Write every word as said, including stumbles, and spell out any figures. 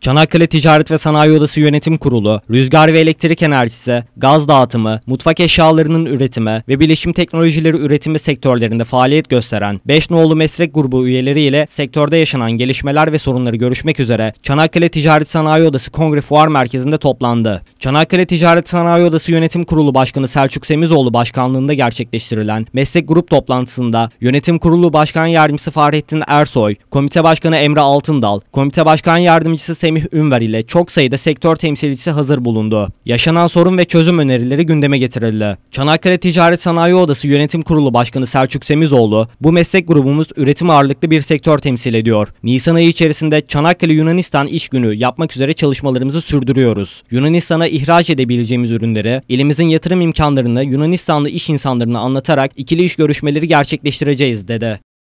Çanakkale Ticaret ve Sanayi Odası Yönetim Kurulu, rüzgar ve elektrik enerjisi, gaz dağıtımı, mutfak eşyalarının üretimi ve bilişim teknolojileri üretimi sektörlerinde faaliyet gösteren beş nolu meslek grubu üyeleri ile sektörde yaşanan gelişmeler ve sorunları görüşmek üzere Çanakkale Ticaret Sanayi Odası Kongre Fuar Merkezi'nde toplandı. Çanakkale Ticaret Sanayi Odası Yönetim Kurulu Başkanı Selçuk Semizoğlu başkanlığında gerçekleştirilen meslek grup toplantısında Yönetim Kurulu Başkan Yardımcısı Fahrettin Ersoy, Komite Başkanı Emre Altındal, Komite Başkan Yardımcısı Semih Ünver ile çok sayıda sektör temsilcisi hazır bulundu. Yaşanan sorun ve çözüm önerileri gündeme getirildi. Çanakkale Ticaret Sanayi Odası Yönetim Kurulu Başkanı Selçuk Semizoğlu, bu meslek grubumuz üretim ağırlıklı bir sektör temsil ediyor. Nisan ayı içerisinde Çanakkale Yunanistan İş Günü yapmak üzere çalışmalarımızı sürdürüyoruz. Yunanistan'a ihraç edebileceğimiz ürünleri, ilimizin yatırım imkanlarını Yunanistanlı iş insanlarına anlatarak ikili iş görüşmeleri gerçekleştireceğiz dedi.